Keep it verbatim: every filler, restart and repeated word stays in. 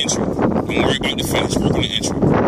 intro. Don't worry about the finish. Work on the intro.